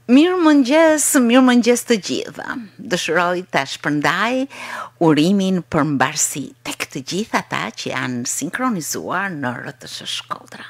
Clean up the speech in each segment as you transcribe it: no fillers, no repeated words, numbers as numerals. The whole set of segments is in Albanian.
Mirë mëngjes të gjitha. Dëshiroj të shpërndaj urimin për mbarësi tek të gjitha ata që janë sinkronizuar në RTS Shkodra.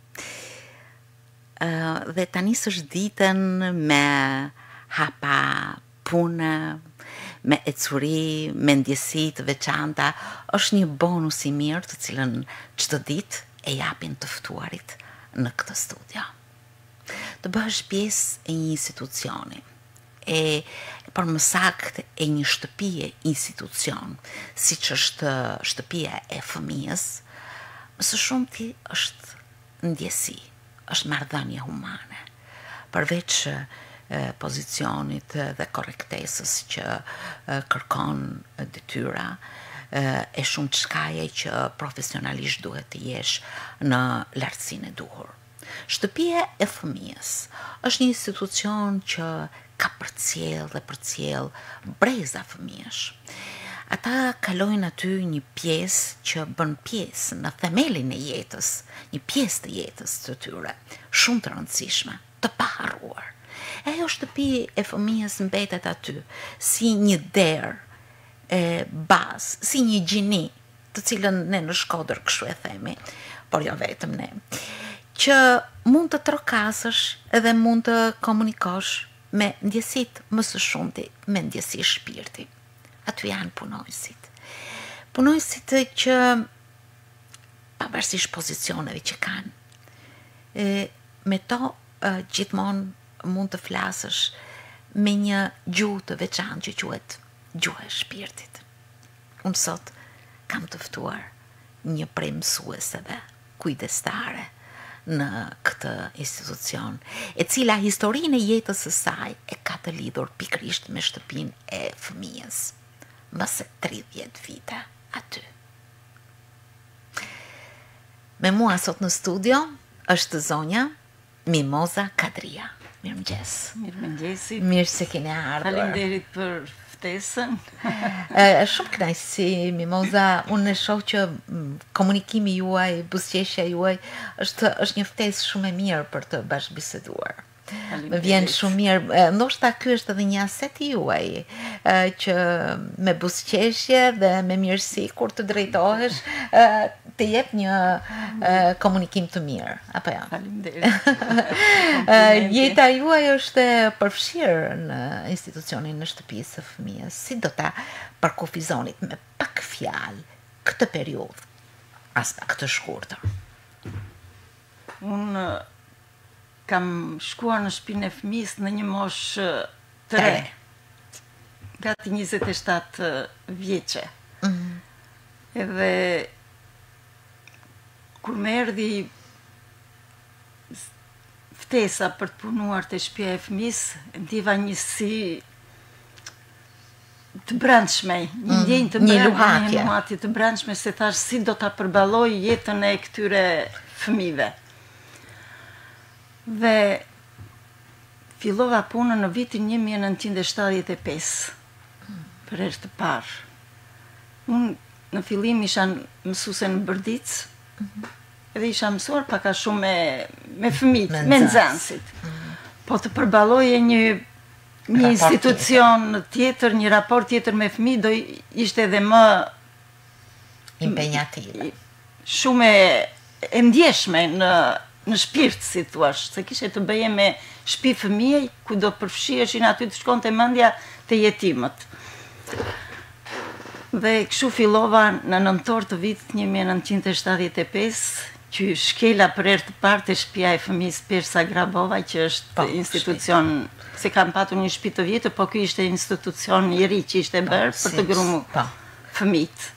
Dhe tani është ditën me hapa punë, me ecuri, me ndjesi të veçanta, është një bonus i mirë të cilën çdo ditë e japin të ftuarit në këtë studio. Të bëhesh pjesë e një institucioni, për më saktë e një shtëpie institucion, si që është shtëpia e fëmijës, më së shumti është ndjesi, është marrëdhënie humane, përveç pozicionit dhe korrektesës që kërkon detyra, e shumë çkaje që profesionalisht duhet të jesh në lartësinë e duhur. Shtëpia e fëmijës është një institucion që ka përcjell dhe përcjell breza fëmijësh. Ata kalojnë aty një pjesë që bën pjesë në themelin e jetës, një pjesë të jetës të tyre, shumë të rëndësishme, të paharruar. E ajo shtëpi e fëmijës mbetet aty si një derë e bazë, si një gjini, të cilën ne në Shkodër kështu e themi, por jo vetëm ne, që mund të trokasësh edhe mund të komunikosh me ndjesit më së shumti, me ndjesi shpirti. Aty janë punojësit. Punojësit që pavarësisht pozicioneve që kanë, me to gjithmonë mund të flasësh me një gjuhë të veçantë që quhet gjuha e shpirtit. Unë sot kam të ftuar një prej mësueseve kujdestare në këtë institucion, e cila historinë e jetës së saj e ka të lidhur pikërisht me shtëpinë e fëmijës, më se 30 vite aty. Me mua sot në studio është zonja Mimoza Kadria. Mirëmëngjes. Mirëmëngjesi. Mirë se keni ardhur. Faleminderit për ftesën. Shumë kënaqësi, Mimoza, unë e shoh që komunikimi juaj, buzëqeshja juaj është një ftesë shumë e mirë për të bashkëbiseduar. Më vjen shumë mirë, ndoshta ky është edhe një aset i juaj, që me buzëqeshje dhe me mirësi kur të drejtohesh të jep një komunikim të mirë, apo jo? Faleminderit. Jeta juaj është e përfshirë në institucionin në shtëpisë së fëmijës. Si do ta përkufizonit me pak fjalë këtë periudhë, as pak të shkurtër? Unë kam shkuar në shtëpinë e fëmijës në një moshë të re, gati 27 vjeçe. Edhe kur më erdhi ftesa për të punuar te shtëpia e fëmijës, ndjeva një si të brendshme, një ndjenjë të brendshme, një luhatje të brendshme, se thash si do ta përballoj jetën e këtyre fëmijëve. Dhe fillova punën në vitin 1975, për herë të parë. Unë në fillim isha mësuese në Bërdic, edhe isha mësuar pak a shumë me fëmijët, me nxënësit. Po të përballoje një institucion tjetër, një raport tjetër me fëmijë, do ishte edhe më impenjative. Shumë e ndjeshme në shpirt, si thuash, se kishe të bëje me shtëpi fëmijë, ku do përfshiheshin aty të shkonte mendja te jetimët. Dhe kështu fillova në nëntor të vitit 1975, që shkela për herë të parë te shtëpia e fëmijës Persa Grabova, që është institucion, se kam patur një shtëpi të vjetër, po ky ishte institucion i ri që ishte bërë për të grumuar fëmijët.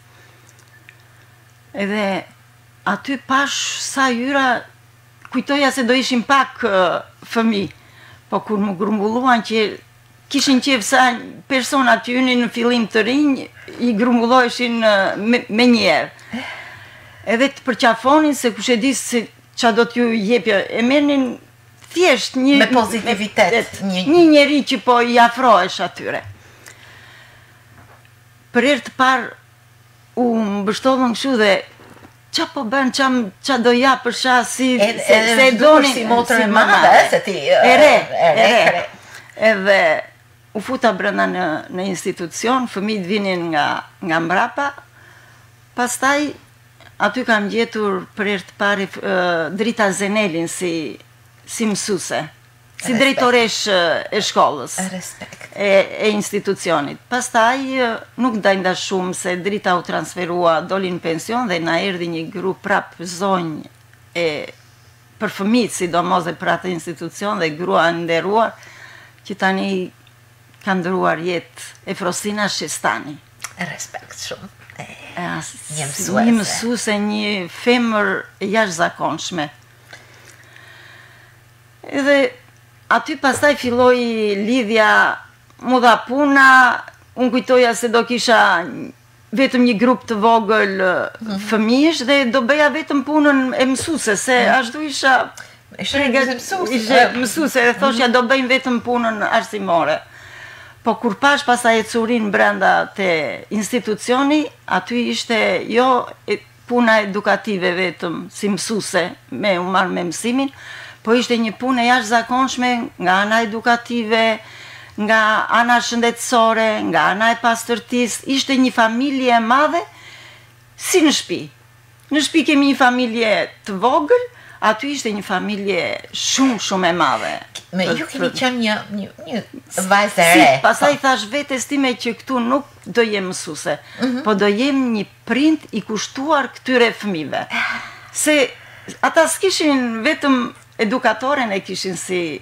Edhe aty pash sa hyra, kujtoja se do ishin pak fëmijë, po kur më grumbulluan që kishin qef sa persona që hynin në fillim të rinj, i grumbulloheshin me njerë. Edhe të përqafonin se kush e di se qa do t'ju jepja, e merrnin thjesht një... Me pozitivitet. Një njeri që po i afrohesh atyre. Për herë të parë u mbështovën kështu dhe qa po bën, qa do ja për shah si... Se donin... Si motër e madhe, se ti... E re. Edhe u futa brenda në institucion, fëmijët vinin nga mbrapa, pastaj aty kam gjetur për herë të parë Drita Zenelin si mësuese, si drejtoresh e shkollës. Respekt. E institucionit. Pastaj nuk ndajnda shumë se Drita u transferua, doli në pension dhe na erdhi një grup prap zonjë për fëmijët, sidomos dhe për atë institucion dhe grua nderuar që tani ka ndëruar jetë Efrosina Shestani. Respekt shumë. Një mësuese, një femër e jashtëzakonshme. Edhe aty pastaj filloi lidhja, mu dha puna, unë kujtoja se do kisha vetëm një grup të vogël fëmijësh dhe do bëja vetëm punën e mësuese, se ashtu isha mësuese, dhe thoshja do bëjmë vetëm punën arsimore. Po kur pash pasaj ecurin brenda te institucioni, aty ishte jo puna edukative vetëm si mësuese, u marrë me mësimin, po ishte një punë e jashtëzakonshme nga ana edukative, nga ana shëndetësore, nga ana e pastërtisë, ishte një familje e madhe si në shtëpi. Në shtëpi kemi një familje të vogël, aty ishte një familje shumë e madhe. Me ju keni qenë një vajzë e re. Pastaj thash vetes time që këtu nuk do jem mësuese, po do jem një prind i kushtuar këtyre fëmijëve. Se ata s'kishin vetëm edukatoren, e kishin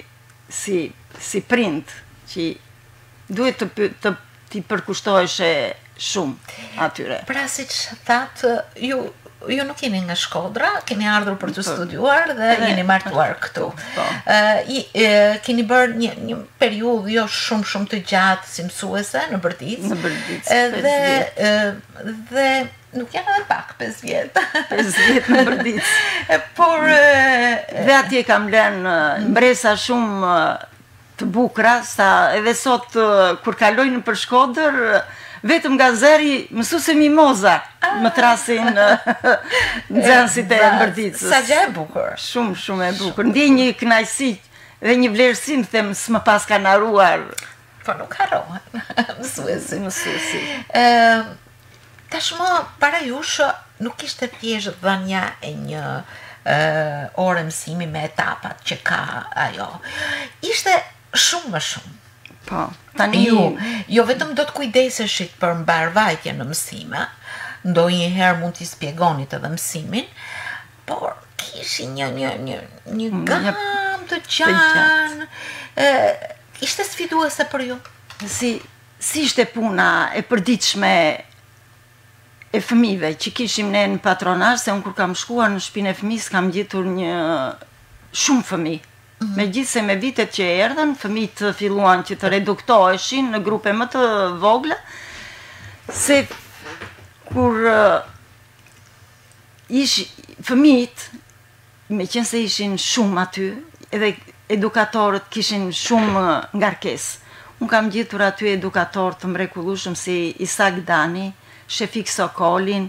si prind, që duhet t'i përkushtoheshe shumë atyre. Pra si që thatë, ju nuk jeni nga Shkodra, keni ardhur për të studiuar dhe jeni martuar këtu. Keni bërë një periudhë jo shumë të gjatë si mësuese në Bërdic. Në Bërdic, 5 vjetë. Dhe nuk janë edhe pak 5 vjetë. 5 vjetë në Bërdic. Por... Dhe atje kam lënë mbresa shumë të bukra, sa edhe sot kur kalojnë për Shkodër, vetëm nga zeri mësuese Mimoza më trasin nxënësit e Bërdicës. Sa gjë e bukur. Shumë e bukur. Ndjej një kënaqësi dhe një vlerësim, them, s'më pas kanë haruar. Po nuk harrohen mësuesi. Tashmë para jush nuk ishte thjesht dhënia e një ore mësimi me etapat që ka ajo. Ishte shumë më shumë. Po, tani jo vetëm do të kujdeseshit për mbarvajtje në mësime, ndonjëherë mund t'i spjegonit edhe mësimin, por kishin një gamë të gjanë, ishte sfiduese për ju. Si ishte puna e përditshme e fëmijëve që kishim ne në patronazh, se unë kur kam shkuar në shtëpinë e fëmijës kam gjetur shumë fëmijë. Megjithse me vitet që erdhen, fëmijët filluan që të reduktoheshin në grupe më të vogla, se kur fëmijët, me qenë se ishin shumë aty, edhe edukatorët kishin shumë ngarkesë. Unë kam gjetur aty edukatorë të mrekullueshëm si Isak Dani, Shefik Sokolin,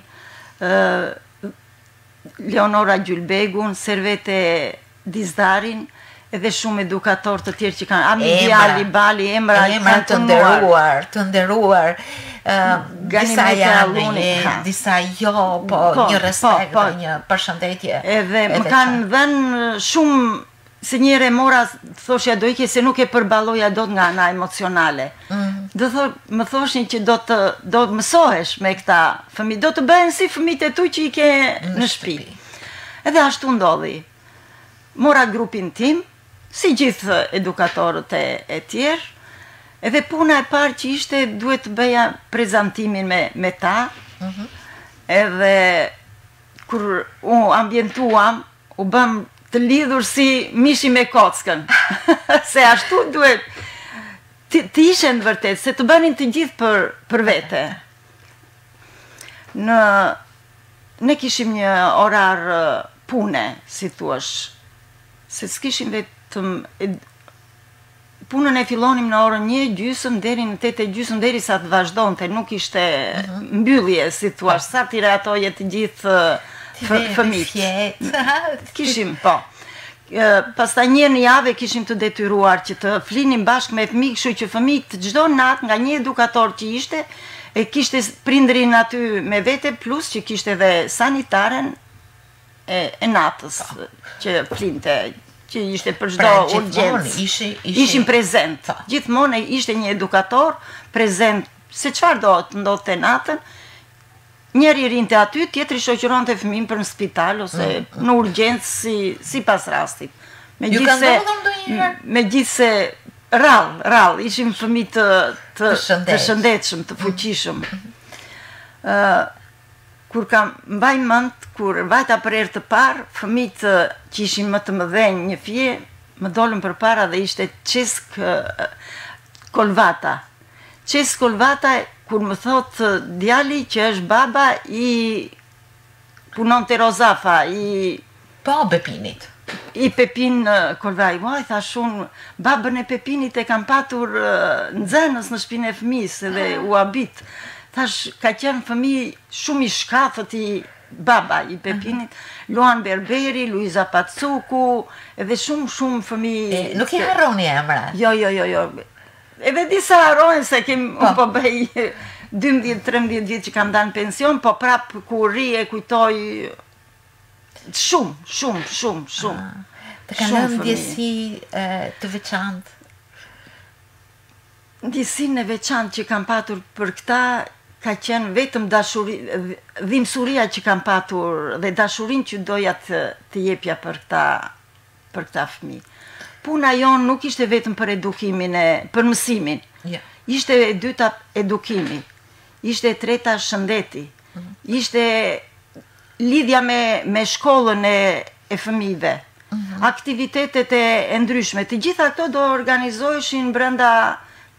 Leonora Gjulbegun, Servete Dizdarin, edhe shumë edukatorë të tjerë që kanë Amidiali, Bali, emra të nderuar, disa janë, disa jo, po një respekt, një përshëndetje. Edhe më kanë dhenë shumë, se njëre mora, thoshja do ike se nuk e përbaloja do nga ana emocionale. Më thoshin që do mësohesh me këta fëmijë, do të bëhen si fëmijët e tu që i ke në shtëpi. Edhe ashtu ndodhi. Mora grupin tim, si gjithë edukatorët e tjerë, edhe puna e parë që ishte duhet të bëja prezantimin me ta, edhe kur u ambientuam, u bëm të lidhur si mishi me kockën, se ashtu duhet të ishen vërtet, se të bënin të gjithë për vete. Ne kishim një orar pune, si thuash, se s'kishim vetëm, punën e fillonim në orën 1:30 deri në 8:30 deri sa të vazhdonte, nuk ishte mbyllje, si thuash, sa t'i reatoje të gjithë fëmijët. Kishim, po. Pastaj një herë në javë kishim të detyruar që të flinim bashkë me fëmijë, kështu që fëmijët çdo natë nga një edukator që ishte, e kishte prindrin aty me vete, plus që kishte edhe sanitaren e natës që flinte, që ishte për çdo urgjencë. Ishin prezent. Gjithmonë ishte një edukator prezent, se çfarë do të ndodhte natën. Njëri rinte aty, tjetri shoqëronte fëmin për në spital ose në urgjencë si pas rastit. Megjithse rrallë, ishim fëmi të shëndetshëm, të fuqishëm. Kur mbaj mend, kur vajta për herë të parë, fëmijët që ishin më të mëdhenj një fije, më dolën përpara dhe ishte Çesk Kolvata. Çesk Kolvata, kur më thot djali që është baba i punon të Rozafa, po Pepinit. I Pepin Kolvaj, thash unë, babën e Pepinit e kam patur nxënës në shtëpinë e fëmisë dhe u habit. Thash, ka qenë fëmijë shumë i shkafët i baba i Pepinit, Luan Berberi, Luiza Pacuku, edhe shumë fëmijë. Nuk i harroni emra? Jo. Edhe disa harrojnë se unë po bëj 12-13 vjetë që kam dalë në pension, po prapë kur ri e kujtoj shumë. Të ka lënë ndjesi të veçantë? Ndjesinë e veçantë që kam patur për këta, ka qenë vetëm dhimbësuria që kam patur dhe dashurinë që doja të jepja për këta fëmijë. Puna jonë nuk ishte vetëm për edukimin për mësimin. Ishte e dyta edukimi, ishte e treta shëndeti, ishte lidhja me shkollën e fëmijëve, aktivitetet e ndryshme. Të gjitha këto do organizoheshin brenda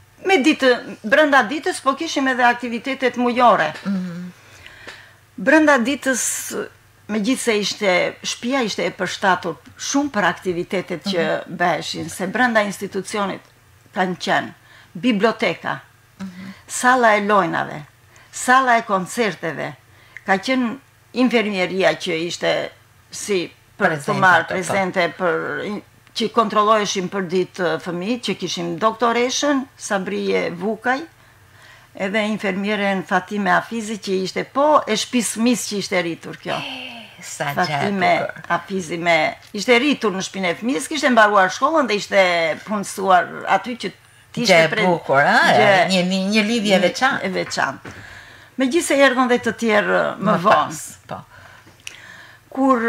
ditës, po kishim edhe aktivitetet mujore. Brenda ditës, megjithse shtëpia ishte e përshtatur shumë për aktivitetet që bëheshin, se brenda institucionit kanë qenë biblioteka, sala e lojnave, sala e koncerteve, ka qenë infermieria që ishte si për të marrë prezente që kontrolloheshin për ditë fëmijë, që kishim doktoreshën Sabrije Vukaj, edhe infermieren Fatime Afizi që ishte e shtëpisë fëmisë që ishte rritur kjo. Fatime Afizi ishte rritur në shtëpinë e fëmijës, kishte mbaruar shkollën dhe ishte punësuar aty që t'ishte bukur, një lidhje e veçantë. Megjithse erdhën dhe të tjerë më vonë. Kur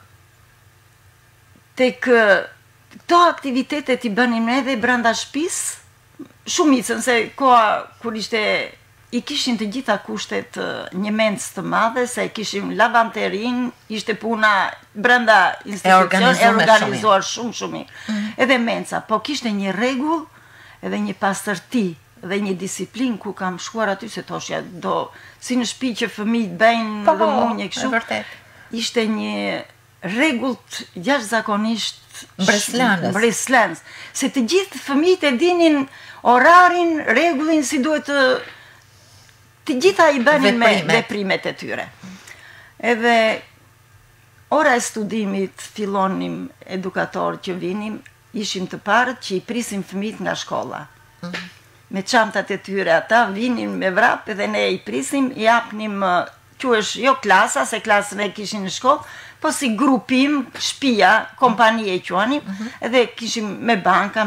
tek këto aktivitetet i bënim ne dhe brenda shtëpisë, shumicën, se koha kur i kishin të gjitha kushtet një mencë të madhe, se kishim lavanterin, ishte puna brenda institucion, e organizuar shumë. Edhe menca, po kishte një rregull, edhe një pastërti, dhe një disiplin ku kam shkuar aty se thoshja, si në shtëpi që fëmijët bëjnë rëmunje kështu, ishte një rregull jashtëzakonisht mbreslanës, se të gjithë fëmijët e dinin orarin, rregullin, si duhet të gjitha i bënin me veprimet e tyre. Edhe ora e studimit fillonim edukator që vinim, ishim të parët që i prisim fëmijët nga shkolla. Me çantat e tyre ata vinin me vrap edhe ne i prisim, i japnim quhesh jo klasa, se klasën e kishin në shkollë, po si grupim, shtëpia, kompani e quanim, edhe kishim me banka,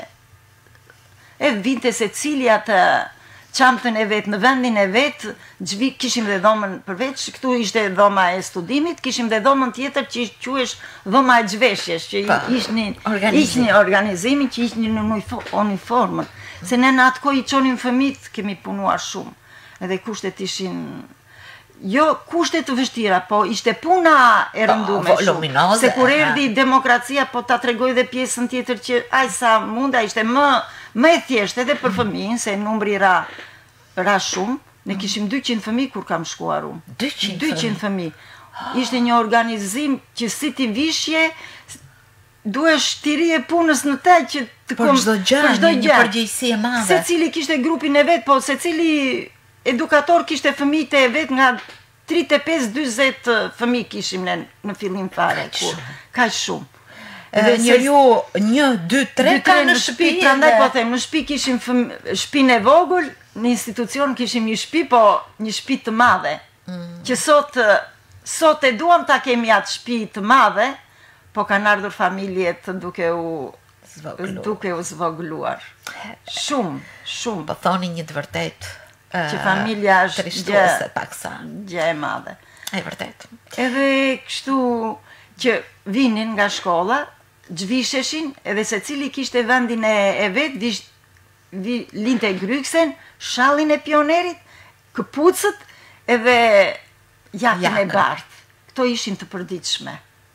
e vinte se cili atë çantën e vetë, në vendin e vetë, kishim dhe dhomën përveç, këtu ishte dhoma e studimit, kishim dhe dhomën tjetër që quhesh dhoma e zhveshjes, që ishte organizimin, që ishte në uniformën, se ne në atë kohë i çonim fëmijët, kemi punuar shumë, edhe kushtet ishin, jo kushtet të vështira, po ishte puna e rëndume shumë, se kur erdhi demokracia, po ta tregoj dhe pjesën tjetër që aj sa munda ishte më e thjeshtë edhe për fëmijën, se numri ra shumë, ne kishim 200 fëmijë kur kam shkuar unë. 200 fëmijë. Ishte një organizim që si ti vishje, duhesh ti rije punës në te që të për çdo gjë, një përgjegjësi e madhe. Secili kishte grupin e vet, po secili edukator kishte fëmijët e vet, nga 35-40 fëmijë kishim në fillim fare. Kaq shumë. Njeriu 1, 2, 3 ka në shtëpi. Prandaj po them, në shtëpi kishim shtëpinë e vogël, në institucion kishim një shtëpi, po një shtëpi të madhe. Që sot e duam ta kemi atë shtëpi të madhe, po kanë ardhur familjet duke u zvogëluar. Shumë. Po thoni një të vërtet. Që familja është trishtuese paksa. Gjë e madhe. E vërtet. Edhe kështu që vinin nga shkolla, zhvisheshin, edhe se cili kishte vendin e vetë, linte gryksen, shallin e pionerit, këpucët, edhe jakën e bardhë. Këto ishin të përditshme.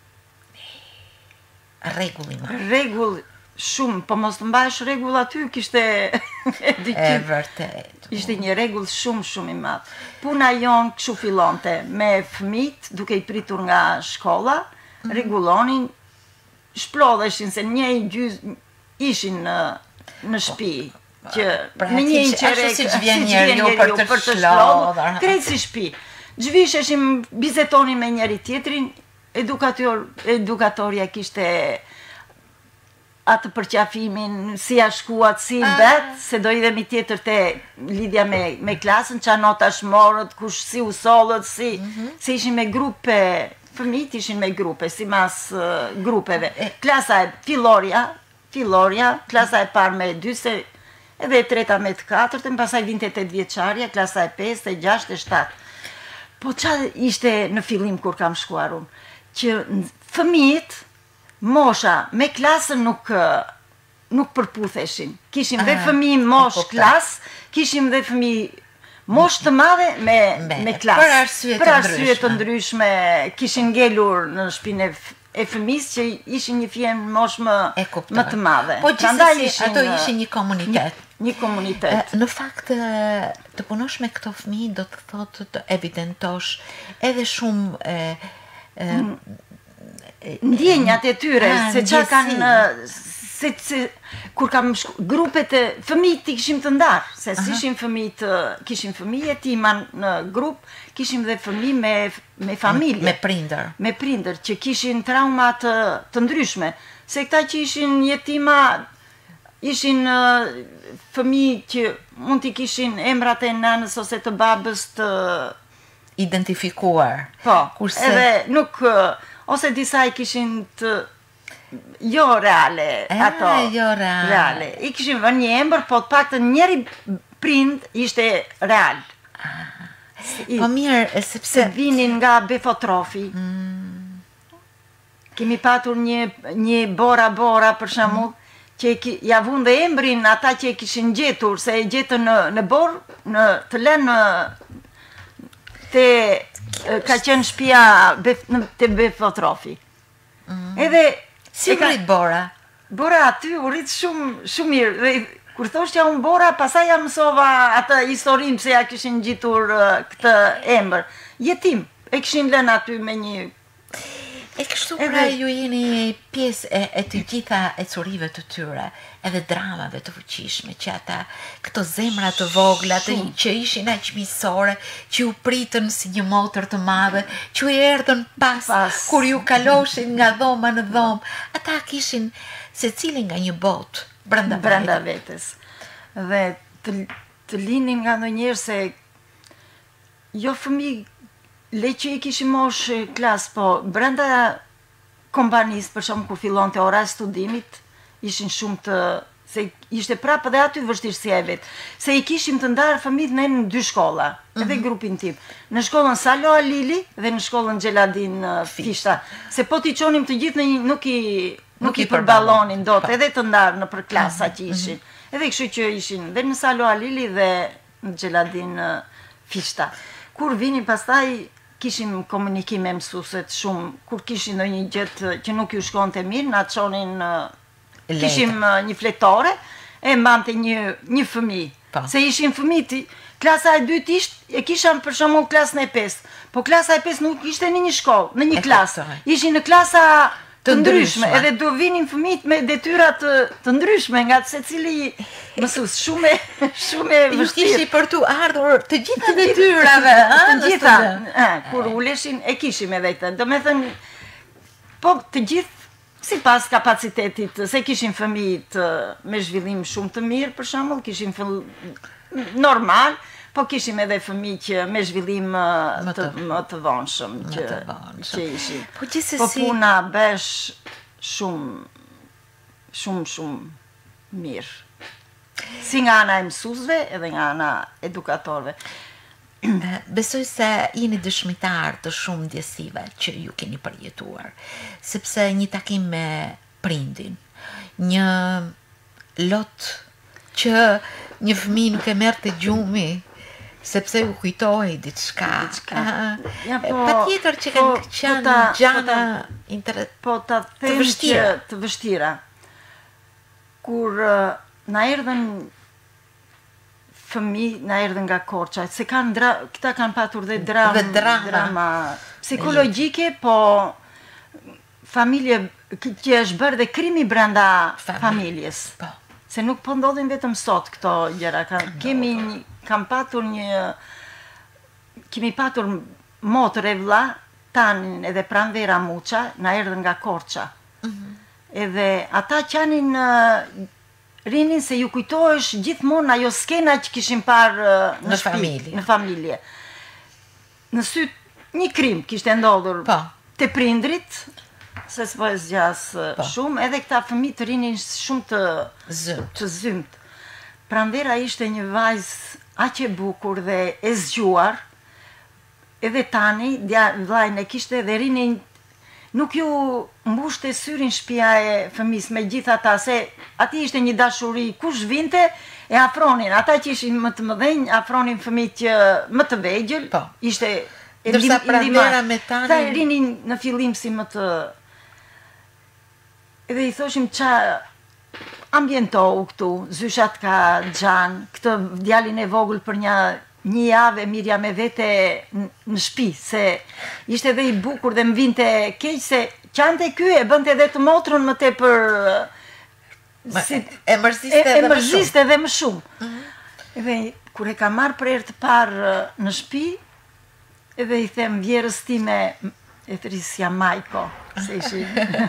Rregull shumë, po mos të mbash rregull aty, kishte e vërtet. Ishte një rregull shumë i madh. Puna jon kështu fillonte me fëmijët, duke i pritur nga shkolla, rregullonin, shplodheshin se një i gjysmë ishin në shtëpi. Që në një qerek, si vjen njeriu për të shplodhur, krejt si shtëpi. Zhvisheshim, bizetonin me njëri tjetrin, edukatorja kishte atë përqafimin, si a shkuat, si bet, se do idhemi tjetër te lidhja me klasën, qa nota shmorët, kush si usollët, se ishin me grupe, fëmijët ishin me grupe, si mas grupeve. Klasa e filloria, klasa e parë me 2, edhe e treta me të 4, pasaj vinte 8 vjeçarja, klasa e 5, e 6, e 7. Po qa ishte në fillim kur kam shkuar unë? Që fëmijët, mosha me klasën nuk përputheshin. Kishim dhe fëmijë mosh klas, kishim dhe fëmijë mosh të madhe me klasë. Për arsye të ndryshme, kishin ngelur në shtëpinë e fëmijës që ishin një fjenë mosh më të madhe. Po gjithsesi ato ishin një komunitet. Një komunitet. Në fakt, të punosh me këto fëmijë do të thotë të evidentosh edhe shumë ndjenjat e tyre, se qa kanë, kur kam grupet e fëmijët i kishim të ndarë, se s'ishin fëmijët, kishim fëmijë e tima në grup, kishim dhe fëmijë me familje. Me prindër, që kishin traumat të ndryshme, se këta që ishin jetima, ishin fëmijë që mund t'i kishin emrat e nanës ose të babës të identifikuar. Po, edhe nuk... Ose disa i kishin të jo reale, ato. Jo reale. I kishin vënë një emër, po të paktën njëri prind ishte real. Po mirë, sepse vinin nga Befotrofi. Kemi patur një Bora për shembull, që ja vun dhe emrin ata që e kishin gjetur, se e gjetën në Borë, të lënë ka qenë shtëpia te Befotrofi. Edhe si rrit Bora? Bora aty u rrit shumë mirë. Dhe kur thoshja unë Bora, pastaj ja mësova atë historinë pse ja kishin gjitur këtë emër. Jetim, e kishin lënë aty me një... E kështu pra ju jeni pjesë e të gjitha e curive të tyre, edhe dramave të fuqishme, që ata, këto zemra të vogla, që ishin aq miqësore, që u pritën si një motër të madhe, që u erdhën pas, kur ju kaloshin nga dhoma në dhomë, ata kishin secili nga një botë brenda vetes. Dhe të linin nga ndonjëherë se jo fëmijë le që i kishim mosh klas, po brenda kompanisë, për shumë kur fillon të ora studimit, ishin shumë të... se ishte prapë dhe aty vështirësia e vetë. Se i kishim të ndarë fëmijët në 2 shkolla, edhe grupin tim. Në shkollën Salo Alili dhe në shkollën Gjeladin Fishta. Se po t'i qonim të gjithë nuk i përbalonin dot, edhe të ndarë në për klasa që ishin. Edhe kështu që ishin dhe në Salo Alili dhe në Gjeladin Fishta. Kur vinin pastaj, kishim komunikim me mësuesit shumë, kur kishin ndonjë gjë që nuk ju shkonte mirë, na çonin, kishim një fletore, e mbante një fëmijë. Se ishin fëmijë, klasa e 2 e kisha për shembull klasën e 5, po klasa e 5 nuk ishte në një shkollë, në një klasë. Ishin në klasa të ndryshme, edhe do vinin fëmijët me detyra të ndryshme, nga secili mësues shumë e vështirë. Ju kishit për tu ardhur të gjitha detyrave, të gjitha. Kur uleshin e kishim edhe këtë. Do me thënë, po të gjithë sipas kapacitetit, se kishin fëmijët me zhvillim shumë të mirë, për shembull, kishin normal, po kishim edhe fëmijë që me zhvillim më të vonshëm që ishin. Po gjithsesi, po puna besh shumë mirë. Si nga ana e mësuesve edhe nga ana edukatorëve. Besoj se jeni dëshmitar të shumë ndjesive që ju keni përjetuar, sepse një takim me prindin, një lot që një fëmijë nuk e merrte gjumi, sepse u kujtohej diçka. Patjetër që kanë qenë gjana të vështira. Të vështira. Kur na erdhën fëmijë, na erdhën nga Korça, se këta kanë patur dhe drama psikologjike, po familje që është bërë dhe krimi brenda familjes. Se nuk po ndodhin vetëm sot këto gjëra. Kemi patur motër e vlla, tanin edhe pranvera Muça, na erdhën nga Korça. Edhe ata qanin rinin se ju kujtohesh gjithmonë ajo skena që kishin parë në familje. Në syt një krim kishte ndodhur te prindrit, se s'po e zgjas shumë, edhe këta fëmijë të rinin shumë të zymt. Pranvera ishte një vajzë aq e bukur dhe e zgjuar, edhe tani, vllajën e kishte dhe rinin, nuk ju mbushte syrin shtëpia e fëmis me gjitha ta, se ati ishte një dashuri, kush vinte e afronin, ata që ishin më të mëdhenj, afronin fëmijët që më të vegjël, ishte ndërsa pranvera me tani, ta rinin në fillim si më të, edhe i thoshim qa ambientohu këtu, zyshat ka xhan, këtë djalin e vogël për një javë mirja me vete në shtëpi, se ishte edhe i bukur dhe më vinte keq, se qante ky e bënte edhe të motrën më tepër, e mërziste edhe më shumë. Edhe kur e ka marrë për herë të parë në shtëpi, edhe i them vjerës time, e thrisja Majko, se ishin.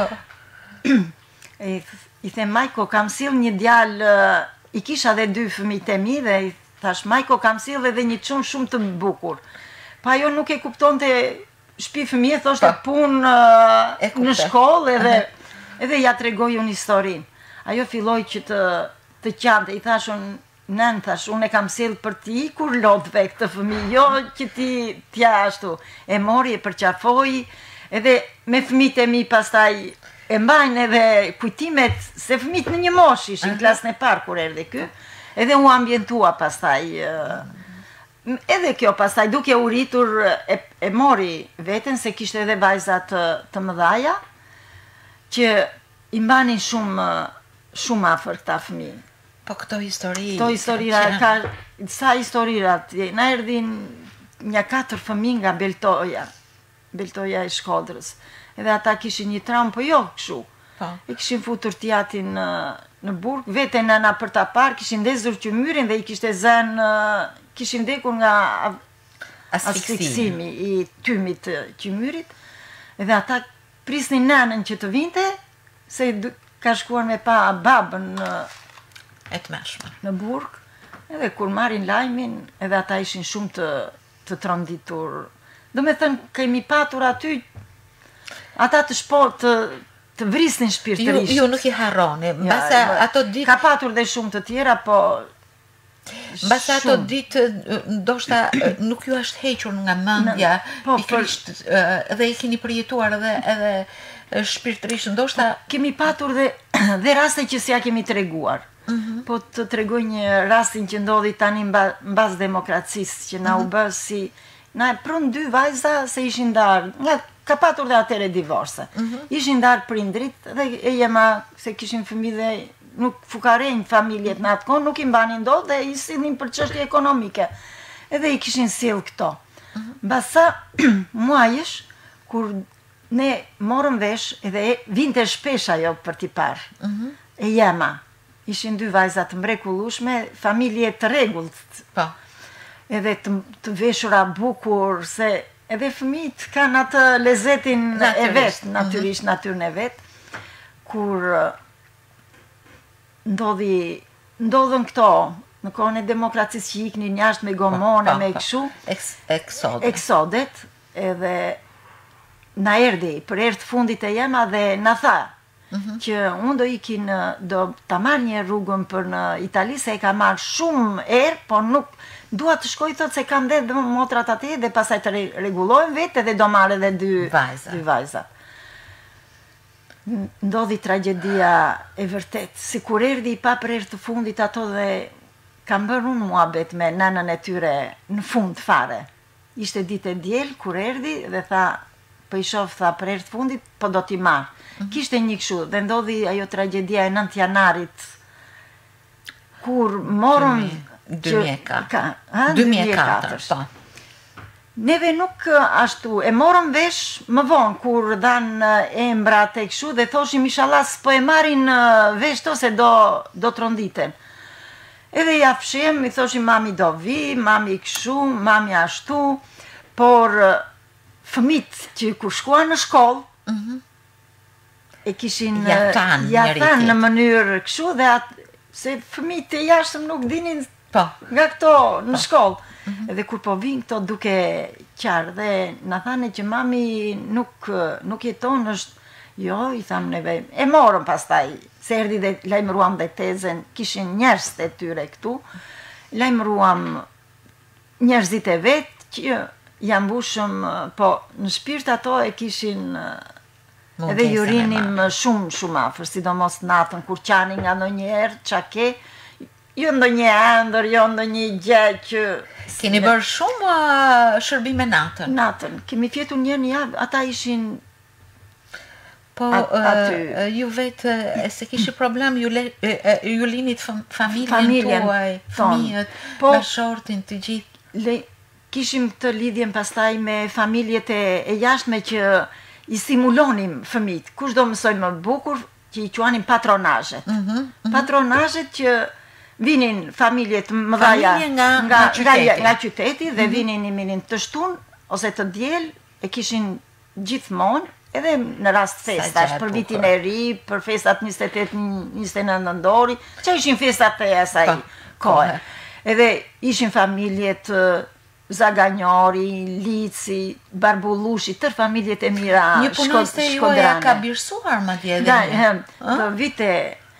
I them Majko, kam sill një djalë, i kisha dhe 2 fëmijë të mi dhe i thash, Majko, kam sill edhe një çun shumë të bukur. Pa ajo nuk e kuptonte shtëpi fëmijë, thoshte punë në shkollë, edhe ja tregoi unë historinë. Ajo filloi që të qante, i thash unë, unë e kam sill për ti kur lodhve këtë fëmijë, jo që ti t'ja ashtu. E mori, e përqafoi, edhe me fëmijët e mi pastaj e mbajnë edhe kujtimet, se fëmijët në një moshë ishin, klasën e parë kur erdhi ky. Edhe u ambientua pastaj, edhe kjo pastaj duke u rritur e mori veten, se kishte edhe vajzat të mëdhaja, që i mbanin shumë afër këta fëmijë. Po këto histori... Sa historirat, na erdhin një 4 fëmijë nga Beltoja e Shkodrës. Edhe ata kishin një traumë, po jo kështu. E kishin futur tjatin në burg, vete nëna për ta parë, kishin ndezur qymyrin dhe i kishte zënë, kishin vdekur nga asfiksimi i tymit qymyrit, edhe ata prisnin nënën që të vinte, se ka shkuar me pa babën në burg, edhe kur marrin lajmin, edhe ata ishin shumë të tronditur. Do me thënë, kemi patur aty, ata të vrisnin shpirtërisht. Ju nuk i harroni, mbase ato ditë... Ka patur dhe shumë të tjera, po... Mbase ato ditë, ndoshta nuk ju është hequr nga mendja, pikërisht, edhe i keni përjetuar edhe shpirtërisht, ndoshta... Kemi patur dhe raste që s'ja kemi treguar. Po të tregoj një rastin që ndodhi tani mbas demokracisë, që na u bë si... Na e prun 2 vajza se ishin ndarë, ka patur dhe atere divorce. Ishin ndarë prindrit dhe e jema se kishin fëmijë dhe nuk fukarejnë familjet në atë kohë, nuk i mbanin dot dhe i sillnin për çështje ekonomike. Edhe i kishin sill këto. Mbasa muajsh kur ne morëm vesh edhe vinte shpesh ajo për t'i parë. E jema. Ishin 2 vajza të mrekullueshme, familje të rregullt. Po. Edhe të veshura bukur, se edhe fëmijët kanë atë lezetin e vetë, natyrisht natyrën e vetë. kur ndodhen këto, në kohën e demokracisë që iknin jashtë me gomone, me kështu, eksodet, edhe na erdhi për herë të fundit e jema dhe na tha që unë do ta marrë një rrugën për në Itali, se e ka marrë shumë erë, por nuk dua të shkoj, thot, se kam dhe motrat atje dhe pasaj të rregullohen vetë dhe do marrë edhe dy vajza. Ndodhi tragedia e vërtet, si kur erdhi pa për herë të fundit ato dhe kam bërë unë muhabet me nënën e tyre në fund fare. Ishte ditë e diel kur erdhi dhe tha, po i shoh, tha, për herë të fundit, po do t'i marr. Kishte një kështu dhe ndodhi ajo tragedia e 9 janarit kur morëm 2004, po. Neve nuk ashtu, e morëm vesh më vonë, kur dhanë embrat e kështu, dhe thoshim inshallah s'po e marrin vesh to se do tronditen. Edhe ja fshem, i thoshim mami do vi, mami kështu, mami ashtu, por fëmit që kur shkuan në shkollë, e kishin jatan në mënyrë kështu, dhe se fëmit e jashtëm nuk dinin nga këto në shkollë. Edhe kur po vinë këto duke qarë dhe na thane që mami nuk jeton, është jo, i thamë neve, e morëm pastaj, se erdi dhe lajmëruam dhe tezen, kishin njerëz të tyre këtu, lajmëruam njerëzit e vetë që jam mbushëm, po në shpirt ato e kishin edhe jurinim shumë afër, sidomos natën, kur qani nga ndonjëherë, çake, jo ndonjë ëndër, jo ndonjë gjë që... Keni bërë shumë shërbime natën? Natën, kemi fjetur një javë, ata ishin... Po, ju vetë, se kishi problem, ju linit familjen tuaj, fëmijët, bashortin, të gjithë? Kishim të lidhjen pastaj me familjet e jashtme që i stimulonim fëmijët. Kush do mësoj më bukur, që i quanim patronazhet. Patronazhet që vinin familjet mëdhaja nga qyteti dhe vinin i minin të shtun ose të diel, e kishin gjithmonë, edhe në rast festash, për vitin e ri, për festat 28-29 nëndori, që ishin festat e asaj kohë. Edhe ishin familjet Zaganjori, Lici, Barbullushi, tër familjet e mira shkodrane. Një punojse juaja ka birsuar ma dje dhe një? Për vite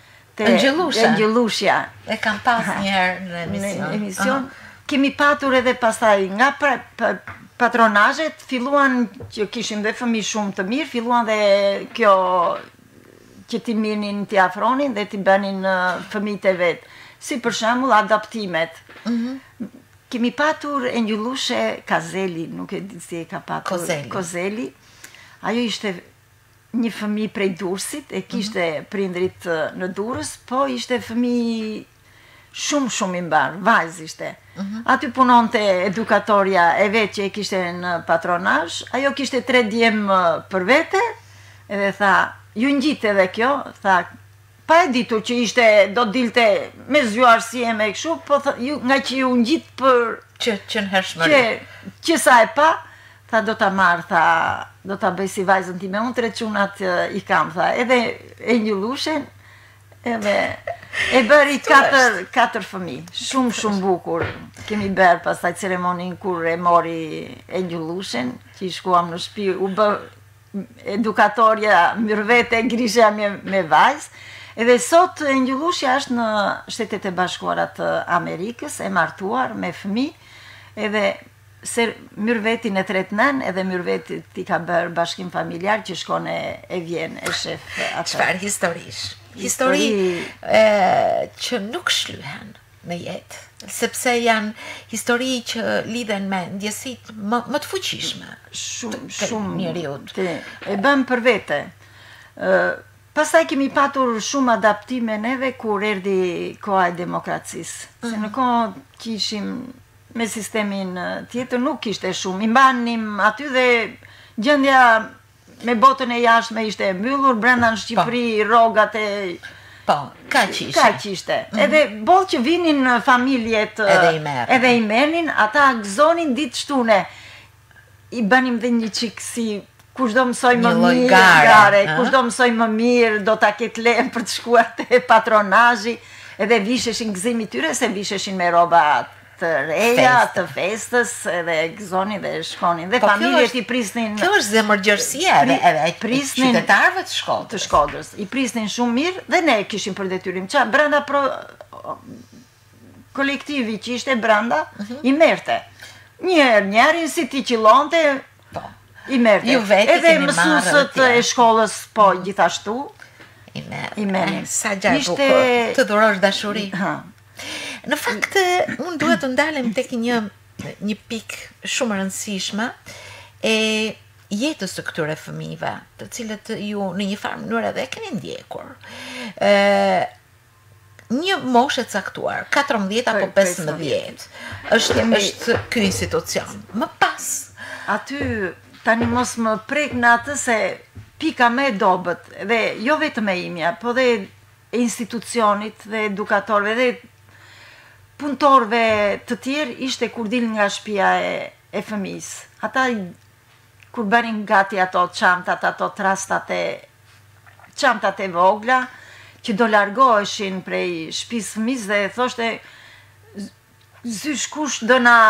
Ngjellusha. E kam pas njëherë në emision. Kemi patur edhe pastaj nga patronazhet, filluan që kishim dhe fëmijë shumë të mirë, filluan dhe kjo që t'i mirnin, t'i afronin dhe t'i bënin fëmijët e vetë. Si për shembull adaptimet. Kemi patur Ngjellushe Kazeli, nuk e di si e ka patur. Kozeli. Ajo ishte një fëmijë prej Durrësit, e kishte prindrit në Durrës, po ishte fëmijë shumë i mbar, vajzë ishte. Aty punonte edukatorja e vetë që e kishte në patronazh, ajo kishte 3 djemë për vete, edhe tha, ju ngjit edhe kjo, tha, pa e ditur që ishte, do dilte me zgjuarësie me kështu, po nga që ju ngjit për... Që në hershmëri. Që sa e pa, tha, do ta marrë, tha, do ta bëj si vajzën time, unë 3 çunat i kam, tha, edhe e Ngjellushen, edhe e bëri 4 fëmijë, shumë bukur. Kemi bërë pastaj ceremonin kur e mori e Ngjellushen, që i shkuam në shtëpi, u bë edukatorja mirëvete, grisha me vajzë. Edhe sot Ngjellushja është në Shtetet e Bashkuara të Amerikës, e martuar me fëmijë, edhe se myrvetin e 39, edhe myrvetit ti ka bërë bashkim familjar që shkon e vjen e shef atë. Çfarë historish? Histori që nuk shlyhen në jetë, sepse janë histori që lidhen me ndjesit më të fuqishme. Shumë njeriut. E bëm për vete. Pastaj kemi patur shumë adaptime neve kur erdhi koha e demokracisë. Se në kohë që ishim me sistemin tjetër nuk ishte shumë. I mbanim aty dhe gjendja me botën e jashtme ishte mbyllur, brenda në Shqipëri rrogat e... Po, kaq ishte. Edhe boll që vinin familjet edhe i merrnin, ata gëzonin ditë shtune. I banim dhe një çik si kush do mësoj më Një lloj mirë, gare, kush do mësoj më mirë, do ta ketë lehen për të shkuar te patronazhi, edhe visheshin gëzimi tyre se visheshin me rroba të reja, të festës, edhe gëzonin dhe shkonin. Dhe familjet i prisnin... Kjo është zemërgjërsia edhe qytetarëve të Shkodrës. Të Shkodrës. I prisnin shumë mirë dhe ne kishim për detyrim. Qa, brenda kolektivi që ishte brenda, i merte. Njerin si ti qilonte, i merte. Edhe mësusët e shkollës, po, gjithashtu, i menin. Sa gjatë bukur, të dhurosh dashuri. Në fakt, unë duhet të ndalem tek një pikë shumë rëndësishme e jetës së këtyre fëmijëve, të cilët ju në një farë mënyrë edhe keni ndjekur. Një moshë e caktuar, 14 apo 15, është ky institucion. Më pas. Aty tani mos më prek në atë se pika me dobët, dhe jo vetëm e imja, po dhe institucionit dhe edukatorëve dhe punëtorëve të tjerë ishte kur dil nga shtëpia e fëmijës. Ata kur bënin gati ato çantat, ato trastat çantat e vogla që do largoheshin prej shtëpisë fëmijës dhe thoshte zysh kush do na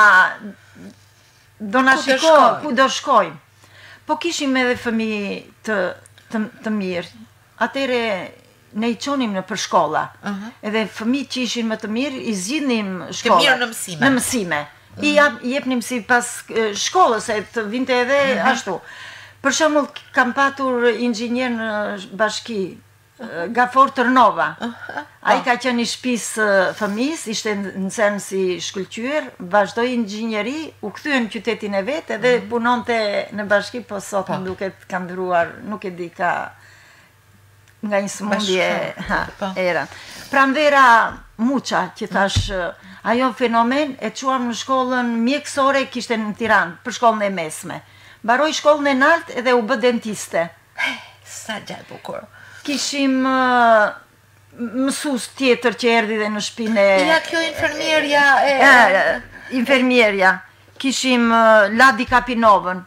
shikoj ku do shkojmë. Po kishim edhe fëmijë të mirë. Atëre ne i qonim në për shkolla, edhe fëmijët që ishin më të mirë, i zgjidhnim shkolla. Të mirë në mësime. I jepnim si pas shkollës, e të vinte edhe ashtu. Për shembull, kam patur inxhinier në bashki, Gafor Tërnova. Ai ka qenë i shtëpisë fëmijës, ishte nxënës si shkëlqyer, vazhdoi inxhinieri, u kthye në qytetin e vet, edhe punonte në bashki, po sot më duket ka ndryuar, nuk e di ka nga një sëmundje era. Pranvera Muqa, që thash, ajo fenomen e quam në shkollën mjekësore, kishte në Tiranë, për shkollën e mesme. Mbaroi shkollën e lartë edhe u bë dentiste. Sa gjatë bukur. Kishim mësues tjetër që erdhi dhe në shtëpinë e... Ja, kjo infermierja Infermierja. Kishim Ladi Kapinovën.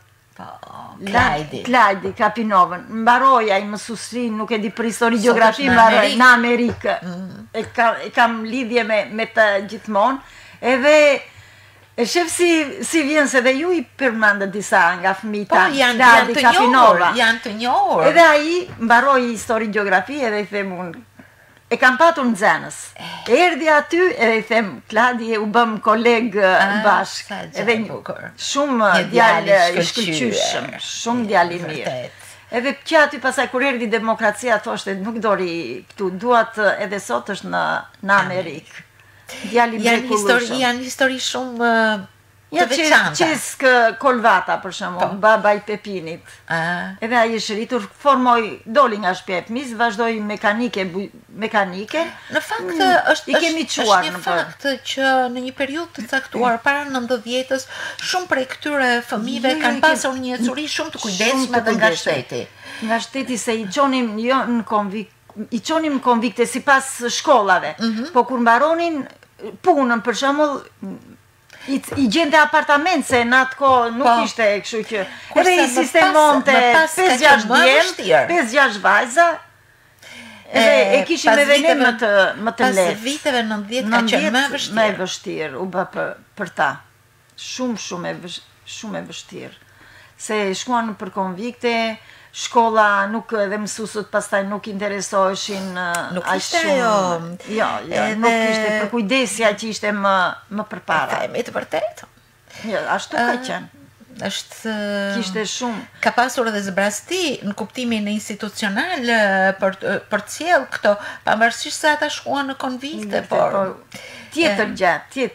Klajdi Kapinovën. Mbaroja i mësuesi, nuk e di për histori gjeografi, mbaroj në Amerikë. E kam lidhje me të gjithmonë. Edhe e shef si vjen se dhe ju i përmendët disa nga fëmita. Janë të njohur. Edhe ai mbaroi histori gjeografi edhe i them unë, e kam patur nxënës. Erdhi aty edhe i them, Kladi u bëm koleg bashkë. Edhe shumë djalë i shkëlqyshëm, shumë djalë i mirë. Edhe që aty pasaj kur erdhi demokracia thoshte nuk dori këtu, duat edhe sot është në Amerikë. Djali mrekullueshëm. Janë histori shumë të veçanta. Qeskë Kolvata, për shembull, baba i Pepinit. Edhe ai është rritur, doli nga shtëpia e fëmijës, vazhdoi mekanike. Në fakt është një fakt që në një periudhë të caktuar para 90-s, shumë prej këtyre fëmijëve kanë pasur një ecuri shumë të kujdesshme dhe nga shteti. Nga shteti se i çonim jo në konvikte sipas shkollave, po kur mbaronin punën, për shembull, i gjente apartament, se në atë kohë nuk ishte kështu që... Edhe i sistemonte 5-6 djemë, 5-6 vajza, edhe e kishim edhe ne më të lehtë. Pas viteve 90 ka qenë më e vështirë, u bë për ta. Shumë e vështirë. Se shkuan për konvikte, shkolla nuk edhe mësuesët pastaj nuk interesoheshin aq shumë. Jo, nuk ishte për kujdesja që ishte më përpara. Me të vërtetë. Jo, ashtu ka qenë. Kishte shumë. Ka pasur edhe zbrasti në kuptimin institucional për të sjellë këto, pavarësisht se ata shkuan në konvikte, por tjetër gjatë,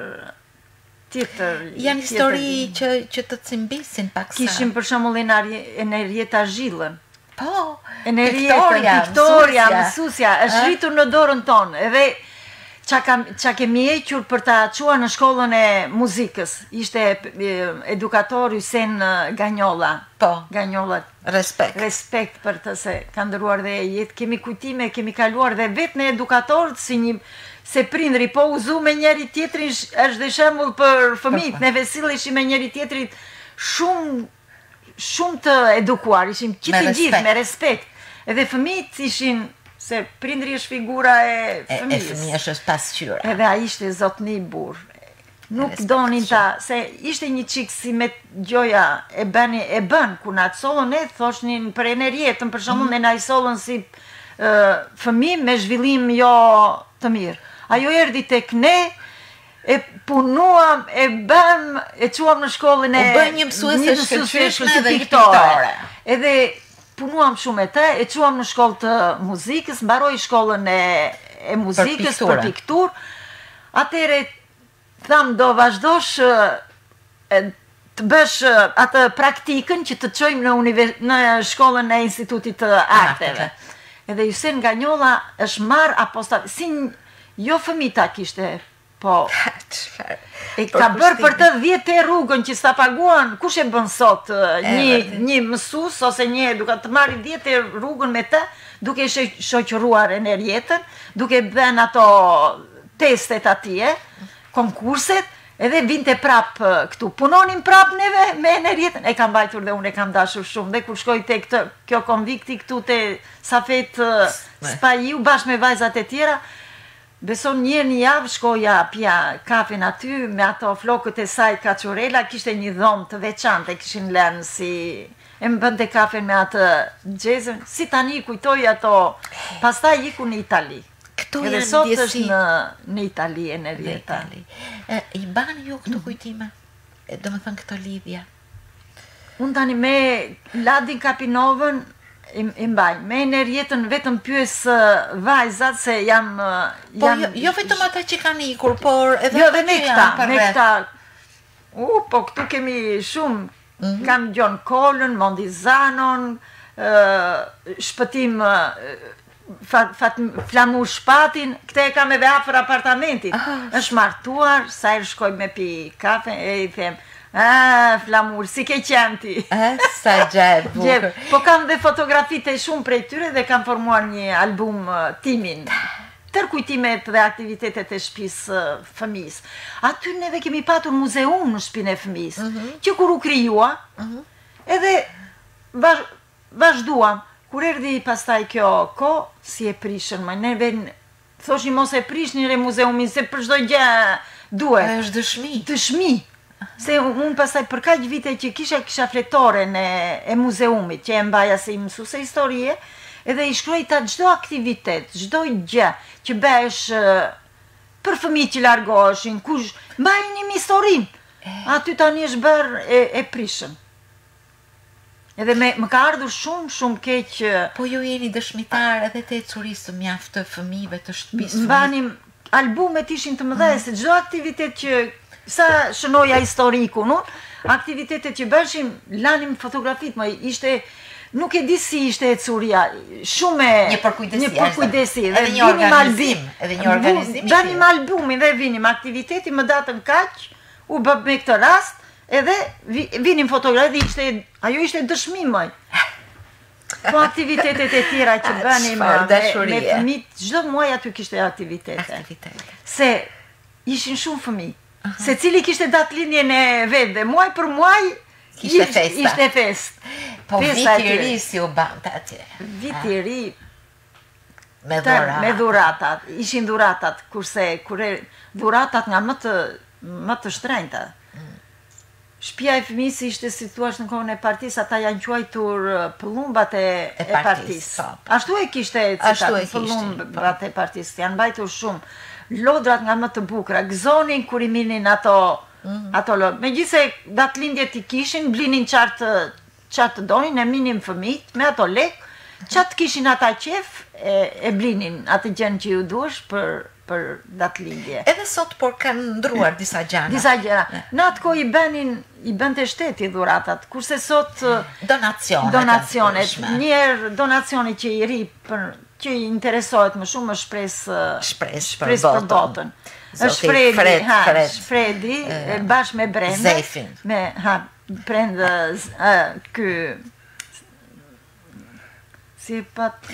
janë histori që të cimbisin paksa. Kishim për shembull Enerieta Zhillën. Po, Viktoria, mësusja, është rritur në dorën tonë. Edhe qa kemi hequr për ta çuar në shkollën e muzikës. Ishte edukator Hysén Ganjolla. Po, Ganjolla. Respekt për të se ka ndëruar dhe jetë. Kemi kujtime, kemi kaluar dhe vetë në edukatorët si një... Se prindri po uzu me njeri tjetrin, është dhe shembull për fëmijët, ne vesilleshim me njeri tjetrit shumë shumë të edukuar, ishim Me gjithë me respekt. respekt. Edhe fëmijët ishin, se prindri është figura e E fëmijës. fëmija është pasqyra. Edhe a ishte zotni burr. Nuk Respekt donin ta, se ishte një çik si me gjoja e bën ku na sollën ne thoshnin për enerjetën, për shembull ne na i sollën si fëmijë me zhvillim jo të mirë. Ajo erdhi tek ne, e punuam, e bëm, e quam në shkollën e... U bën një mësuese shkëlqyeshme dhe një piktore. piktore. Edhe punuam shumë e te, e quam në shkollë të muzikës, mbaroi shkollën e muzikës për pikturë. Atëre tham do vazhdosh të bësh atë praktikën që të çojmë në shkollën e Institutit të Arteve. Edhe Jusen Ganjolla është marrë apostat, si jo fëmita kishte, po e ka bërë për të 10 rrugën që s'ta paguan, kush e bën sot një mësues ose një edukat të marrë 10 rrugën me të, duke shoqëruar enerjetën, duke bën ato testet atje, konkurset, edhe vinte prap këtu. Punonin prap neve me enerjetën. E kam mbajtur dhe unë e kam dashur shumë. Dhe kur shkoj te kjo konvikti këtu te Safet Spajiu, bashkë me vajzat e tjera, beson një javë shkoja pja kafen aty, me ato flokët e saj kaçurela, kishte një dhomë të veçantë, kishin lënë si... E më bënte kafen me atë gjezën, si tani kujtoj ato, pastaj iku në Itali. Edhe sot është në Itali e në rjeta. I bani ju këto kujtime? Do më thënë këto lidhja? Unë tani me Ladin Kapinovën i mbaj. Me në rjetën vetëm pyes vajzat se jam... Po jo vetëm ata që kanë ikur, por edhe jo, me këta. Po këtu kemi shumë. Kam Gjon Kolën, Mondizanon, Shpëtim... Flamur Shpatin, këte e kam edhe afër apartamentit. Është martuar, sa e shkoj me pi kafe, e i them, Flamur, si ke qenë ti? Sa gjerë, bukur. Po kam dhe fotografite shumë prej tyre dhe kam formuar një album timin. Tër kujtimet dhe aktivitetet e shtëpisë fëmijës. Aty neve kemi patur muzeum në shtëpinë e fëmijës, që kur u krijua, edhe vazhduam. Kur erdi pastaj kjo ko, si e prishën, ma neve thoshni mos e prishni re muzeumin, se për çdo gjë duhet. Është dëshmi. Dëshmi. Se unë pastaj për kaq vite që kisha fletoren e muzeumit, që e mbaja si mësuese historie, edhe i shkruajta çdo aktivitet, çdo gjë që bëhesh për fëmijët që largoheshin, kush mbajnë historinë. Aty tani është bërë e prishën. Edhe më ka ardhur shumë keq... Po ju jeni dëshmitar edhe të ecurisë të mjaftë të fëmijëve të shtëpisë. Mbanim, albumet ishin të mëdha, se çdo aktivitet që... Sa shënoja historikun, aktivitetet që bëshim, lanim fotografit, më ishte... Nuk e di si ishte ecuria, shumë... Një përkujdesi. Edhe një organizim. Banim albumin dhe vinim aktiviteti, më datën kaq, u bë me këtë rast, edhe vinim fotografi, ajo ishte dëshmi mëj. Po aktivitetet e tjera që bënim me fëmijët, çdo muaj aty kishte aktivitete. Se ishin shumë fëmijë. Se cili kishte datëlindjen e vet dhe muaj për muaj ishte fest. Po viti i ri si u bante atje. Viti i ri me dhuratat. Ishin dhuratat, kurse dhuratat nga më të shtrenjta. Shtëpia e fëmijës ishte si thuaç në kohën e partisë, ata janë quajtur pëllumbat e partisë. Ashtu e kishte pëllumbat e partisë, janë mbajtur shumë. Lodrat nga më të bukura, gëzonin kur i minin ato lodra. Megjithëse datëlindjet i kishin, blinin çfarë donin, e minin fëmijët me ato lek, çfarë kishin ata qef, e blinin atë gjën që ju duhesh për datëlindje. Edhe sot, por kanë ndruar disa gjëra. Disa gjëra. Në atë kohë i bënte shteti dhuratat, kurse sot donacionet. Njerë donacioni që i ri, që i interesohet më shumë, është shpresë për botën. është Fredi, bashkë me Brenda. Zefin. Brenda, si pat...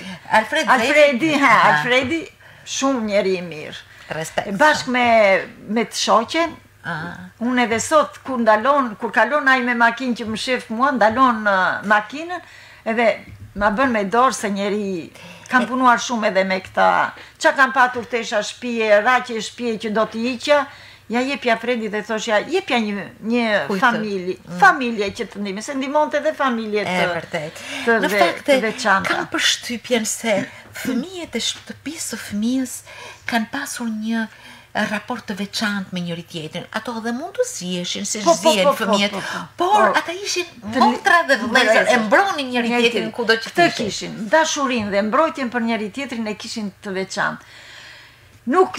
Alfredi, shumë njeri i mirë. Respekt. Bashkë me të shoqen, Unë edhe sot, kur kalon ai me makinë që më shef mua, ndalon makinën, edhe ma bën me dorë se njeri, kam punuar shumë edhe me këta, qa kam patur tesha shpije, raqe shpije që do t'i iqja, ja jepja Fredi dhe thoshja, jepja një familje që të ndihme, se ndihmonte edhe familje të veçanta. Kam përshtypjen se fëmijët e shtëpisë së fëmijës kanë pasur një raport të veçantë me njëri tjetrin. Ato edhe mund të zjeshin, se zjen fëmijët, por ata ishin motra dhe vëllezër, e mbronin njëri tjetrin kudo që të kishin. Dashurinë dhe mbrojtjen për njëri tjetrin e kishin të veçantë. Nuk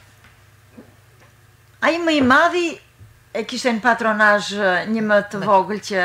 ai më i madhi e kishte në patronazh një më të vogël që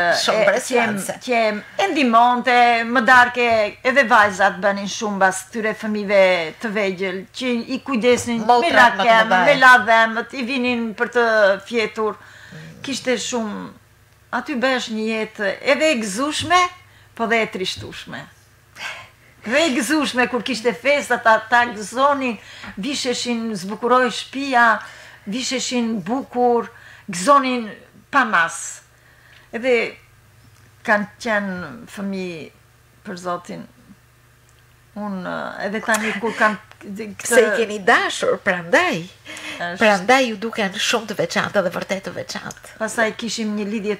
e ndihmonte, më darke edhe vajzat bënin shumë bas tyre fëmijëve të vegjël, që i kujdesnin me lakem, me ladhemët, i vinin për të fjetur. Kishte shumë, aty bëhesh një jetë edhe e gëzueshme, po dhe e trishtueshme. Dhe e gëzueshme kur kishte festat, ata gëzonin, visheshin, zbukuroi shtëpia, visheshin bukur, gëzonin pa mas. Edhe kanë qenë fëmijë për Zotin. Unë edhe tani kur kanë... Se i keni dashur, prandaj ju duken shumë të veçantë dhe vërtet të veçantë. Pastaj kishim një lidhje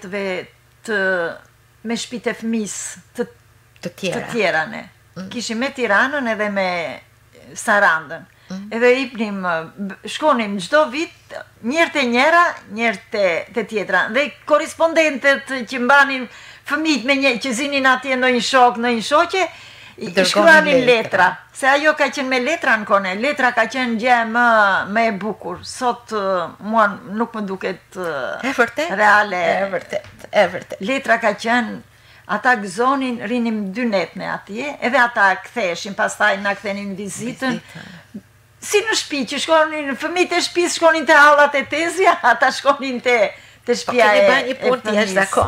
me shtëpitë e fëmisë të tjera ne. Kishim me Tiranën edhe me Sarandën. Edhe shkonim çdo vit, njërë të njëra, njërë të tjetra. Dhe korrespondentet që mbanin fëmijët me një, që zinin atje në një shok, në një shoqe, i shkruanin letra. Se ajo ka qenë me letra në kone, letra ka qenë gjë më e bukur. Sot mua nuk më duket reale. E vërtet. Letra ka qenë, ata gëzonin, rinim 2 net me atje, edhe ata ktheshin, pastaj na kthenin vizitën. Si në shtëpi, që shkonin, fëmijët e shtëpisë shkonin te hallat e tezja, ata shkonin te shtëpia e fëmijës. Keni bërë një punë të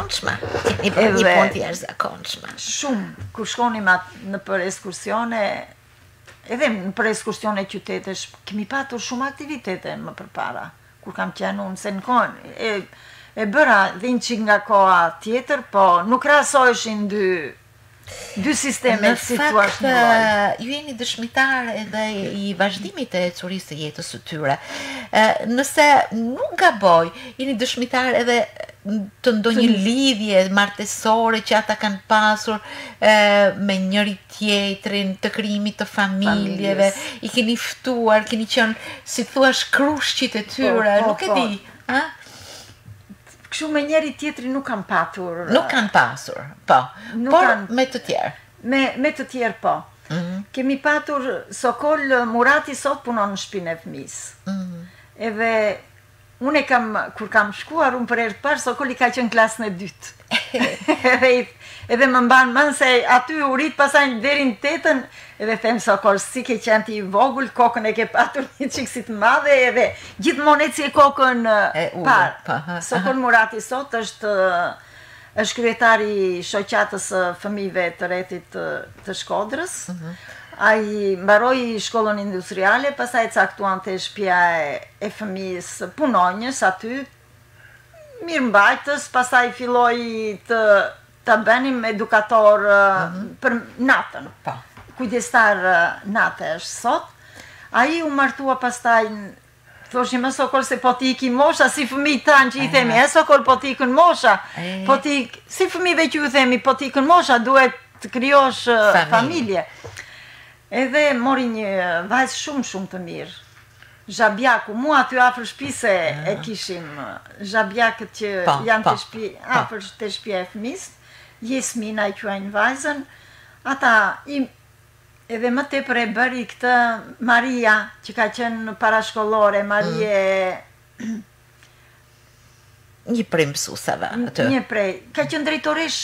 jashtëzakonshme. Shumë, kur shkonim në për ekskursione, edhe në për ekskursione qytetesh, kemi patur shumë aktivitete më përpara, kur kam qenë unë, se në kohën e bëra dhe një qik nga koha tjetër, po nuk krahasoheshin dy sisteme si thua. Në fakt, ju jeni dëshmitar edhe i vazhdimit e ecurisë të jetës së tyre. Nëse nuk gaboj, jeni dëshmitar edhe të ndonjë lidhje martesore që ata kanë pasur me njëri tjetrin, të krijimit të familjeve, i keni ftuar, keni qenë, si thua, krushqit e tyre, nuk e di, ha? Kështu me njëri tjetri nuk kam patur. Nuk kanë pasur, po. Por me të tjerë. Me të tjerë, po. Kemi patur Sokol Murati sot punon në shtëpinë e fëmisë. Edhe unë kur kam shkuar unë për herë të parë, Sokoli ka qenë klasën e 2. Edhe më mban mend se aty u rit pasaj deri në 8-ën, edhe them Sokol, si ke qenë ti i vogël, kokën e ke patur një çik si të madhe, edhe gjithmonë eci e kokën parë. Sokol Murati sot është kryetari i shoqatës së fëmijëve të Rrethit të Shkodrës. Ai mbaroi shkollën industriale, pastaj caktuan te shtëpia e fëmijës punonjës aty, mirëmbajtës, pastaj filloi të bënim edukator për natën. Kujdestar natë është sot. Ai u martua pastaj, thoshim më Sokol se po ti iki mosha, si fëmijët tanë që i themi, Sokol po ti ikën mosha, si fëmijëve që ju themi, po ti ikën mosha, duhet të krijosh familje. Edhe mori një vajzë shumë të mirë. Zhabjaku, mua aty afër shtëpisë e kishim zhabjakët që janë afër te shtëpia e fëmisë, Jesmina i quajnë vajzën, ata edhe më tepër e bëri këtë Maria, që ka qenë parashkollore, një prej mësuesave aty. Një prej, ka qenë drejtoresh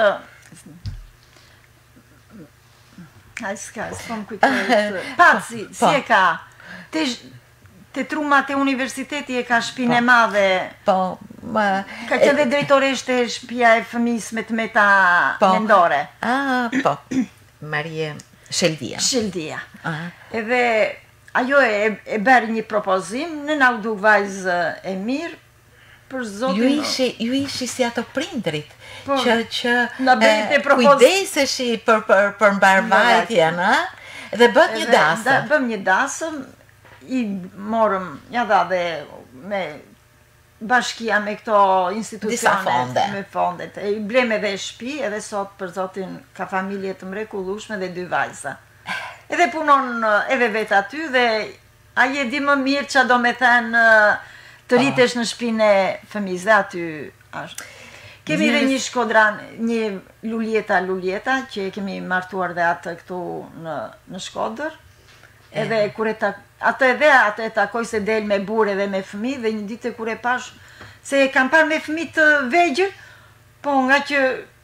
Paci, si e ka, te trumat e universiteti e ka shtëpinë e madhe. Ka qenë dhe drejtoresh te shtëpia e fëmisë me të meta mendore. Marie Sheldia. Edhe ajo e bërë një propozim, në na u duk vajzë e mirë, për zotin... Ju ishi si ato prindrit, Po, që na bëjte propos... kujdeseshi për mbarvajtjen, dhe bët një dasëm. Bëm një dasëm, i morëm, ja dha dhe me bashkia me këto institucionet, me fondet. I blem edhe shtëpi, edhe sot për zotin ka familje të mrekullueshme dhe 2 vajza. Edhe punon edhe vetë aty dhe aje di më mirë që do me thënë të rritesh në shtëpinë e fëmijës dhe aty ashtë. Kemi dhe një shkodran, një luljeta, që kemi martuar dhe atë këtu në Shkodër. Edhe kur atë e takoj se del me burë edhe me fëmijë dhe një ditë kur e pash se e kam parë me fëmijë të vegjël, po nga që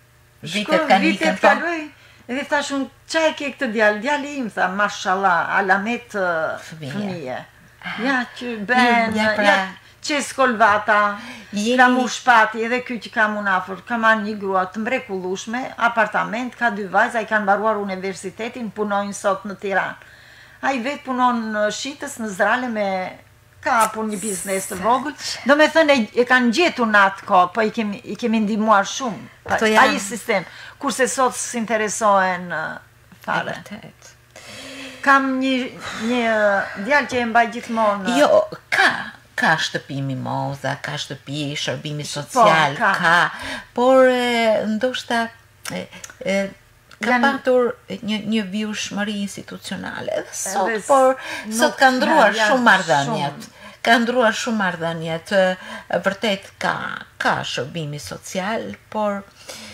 vitet kaloj, edhe thash unë qa e ke këtë djali im, tha, mashallah, alamet fëmije. Ja që ben, që skolvata, ka mu shpati, edhe kjo që kam unë afër, ka marrë një grua të mrekullueshme, apartament, ka 2 vajza, i kanë mbaruar universitetin, punojnë sot në Tiranë. A i vetë punon në Shitës, në Zrale, ka pun një biznes të vogël, do me thënë e kanë gjetur në atë ko, po i kemi ndihmuar shumë, a i sistem, kurse sot s'interesohen fare. Kam një djalë që e mbaj gjithmonë... Jo, ka shtëpi mimoza, ka shtëpi shërbimi social, ka, por ndoshta ka patur një vjushmëri institucionale edhe sot, por sot ka ndruar shumë marrëdhëniet. Ka ndruar shumë marrëdhëniet, vërtet ka shërbimi social, por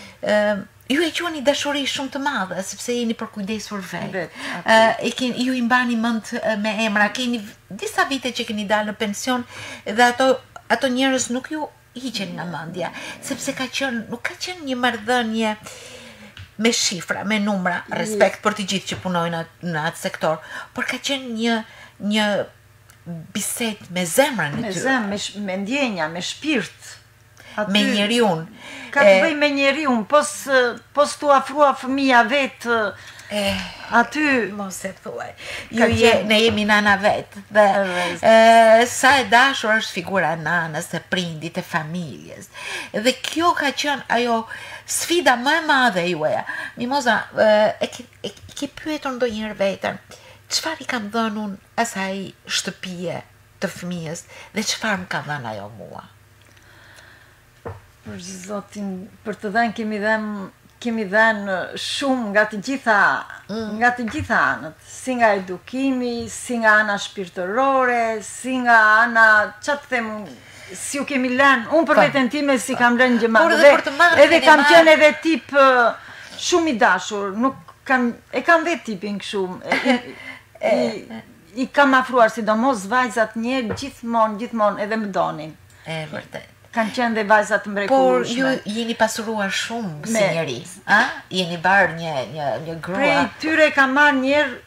ju e quani dashuri shumë të madhe, sepse jeni përkujdesur vetë. Ju i mbani mend me emra, keni disa vite që keni dalë në pension dhe ato njerëz nuk ju hiqen nga mendja, sepse nuk ka qenë një marrëdhënie me shifra, me numra, respekt për të gjithë që punojnë në atë sektor, por ka qenë një bisedë me zemrën e tyre. Me zemrë, me ndjenja, me shpirt. Me njeriun. Ka të bëj me njeriun, pos t'u afrua fëmija vetë, aty... Mos e thuaj. Ne jemi nana vetë, dhe sa e dashur është figura nanës, e prindit, e familjes. Dhe kjo ka qenë ajo sfida më e madhe juaja. Mimoza, e ke pyetur ndonjëherë veten, çfarë i kam dhënë unë asaj shtëpie të fëmijës dhe çfarë më ka dhënë ajo mua? Për zotin, për të dhënë kemi dhënë shumë nga të gjitha anët, si nga edukimi, si nga ana shpirtërore, si nga ana, çfarë të them unë, si u kemi lënë, unë për veten time si kam lënë gjë madhe, edhe kam qenë edhe tip shumë i dashur, e kam vetë tipin kështu, i kam afruar, sidomos vajzat njerë, gjithmonë edhe më donin. Vërtet. Kanë qenë dhe vajzat mrekullueshme. Por ju jeni pasuruar shumë si njeri, jeni barë një grua. Prej tyre kam marrë njerë,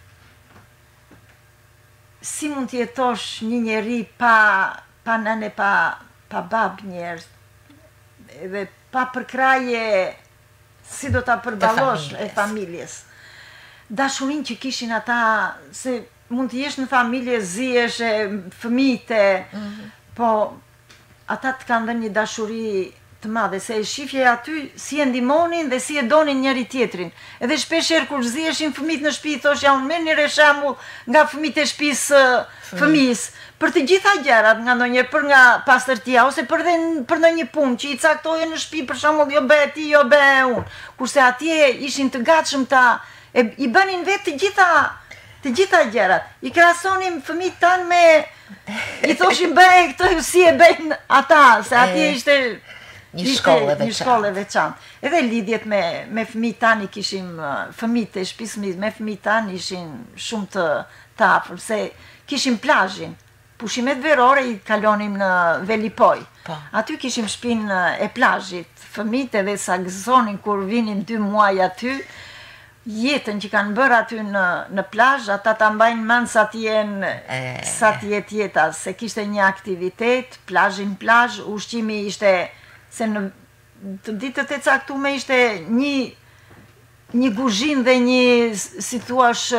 si mund t'jetosh një njeri pa nëne, pa bab njerë, dhe pa përkraje, si do t'a përballosh e familjes. Dashurin që kishin ata, se mund t'jesh në familje, zihesh e fëmijëte, po ata të kanë dhe një dashuri të madhe, se e shifje aty si e ndimonin dhe si e donin njëri tjetrin. Edhe shpesher kur ziheshin fëmijët në shtëpi, thosh ja unë merr një reshamull nga fëmijët e shtëpisë fëmijës, për të gjitha gjërat, nga ndonjëherë për nga pastërtia ose për ndonjë punë që i caktoje në shtëpi, për shembull jo bëhe ti, jo bëhe unë. Kurse atje ishin të gatshëm i bënin vetë të gjitha gjërat. I krahasonim fëmijët tanë me i thoshin bëhe këto si e bëjnë ata, se atje ishte një shkollë e veçantë. Edhe lidhjet me fëmijët tanë kishim, fëmijët e shtëpisë me fëmijët tanë ishin shumë të afër, se kishim plazhin. Pushimet verore i kalonim në Velipoj. Aty kishim shtëpinë e plazhit. Fëmijët edhe sa gëzonin kur vinin 2 muaj aty, jetën që kanë bërë aty në plazh, ata ta mbajnë mend sa t'jet jeta, se kishte një aktivitet, plazh, ushqimi ishte, se në të ditët e caktume ishte një kuzhinë dhe një, si thuash,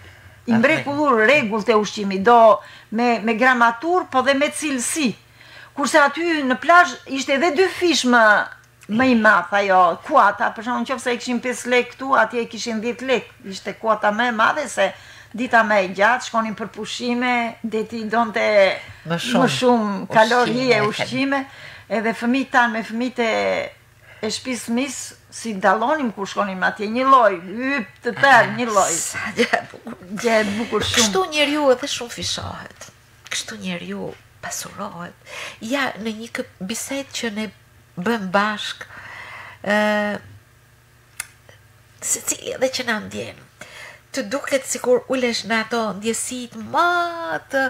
i mrekullur rregullt e ushqimit, do me gramatur, po dhe me cilësi. Kurse aty në plazh ishte edhe 2 fish më i madh ajo kuata, për shembull nëse kishin 5 lekë këtu, atje kishin 10 lekë. Ishte kuata më e madhe se dita më e gjatë, shkonin për pushime, deti donte më shumë kalori e ushqime, edhe fëmijët tanë me fëmijët e shtëpisë fëmis, si dallonim kur shkonim atje, një lloj, hyp të tërë, një lloj. Gjë e bukur shumë. Kështu njeriu edhe shumë fishohet. Kështu njeriu pasurohet. Ja, në një bisedë që ne bëm bashk, secili edhe që na ndjen, të duket sikur ulesh në ato ndjesit më të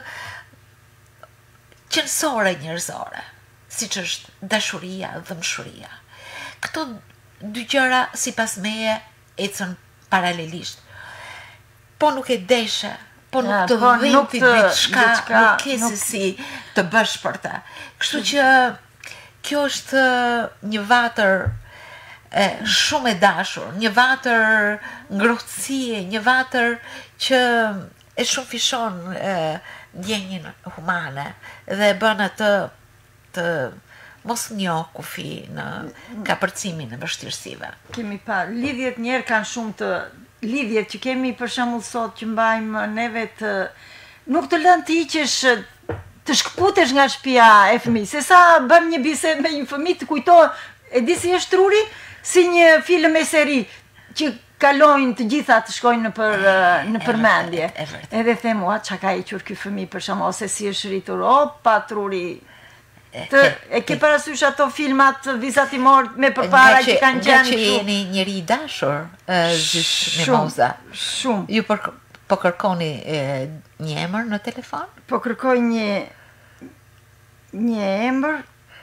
qënësore njerëzore, siç është dashuria dhe mshuria. Këto dy gjëra sipas meje ecën paralelisht. Po nuk e deshe, po nuk të dhënti diçka, nuk ke se si të bësh për ta. Kështu që kjo është një vatër shumë e dashur, një vatër ngrohtësie, një vatër që e shumë fishon ndjenjën humane dhe bën atë të mos njoh kufi në kapërcimin e vështirësive. Kemi pa, lidhjet njerë kanë shumë të lidhjet që kemi për shembull sot që mbajmë neve të nuk të lënë të iqesh të shkputesh nga shtëpia e fëmijës. Se sa bëm një bisedë me një fëmijë të kujtohet, e di si është truri, si një film e seri që kalojnë të gjitha të shkojnë në përmendje. Edhe them, ua, çka ka hequr ky fëmijë për shembull, ose si është rritur, opa truri. E ke parasysh ato filmat vizatimor me përpara që kanë qenë që jeni njëri i dashur, zysh Mimoza. Shumë. Ju po kërkoni një emër në telefon? Po kërkoj një emër.